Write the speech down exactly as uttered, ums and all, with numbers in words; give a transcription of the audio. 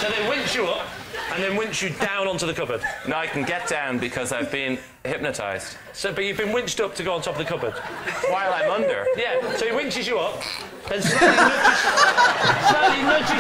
So they winch you up and then winch you down onto the cupboard. No, I can get down because I've been hypnotised. So, but you've been winched up to go on top of the cupboard. While I'm under. Yeah, so he winches you up, then slightly nudges, slightly nudges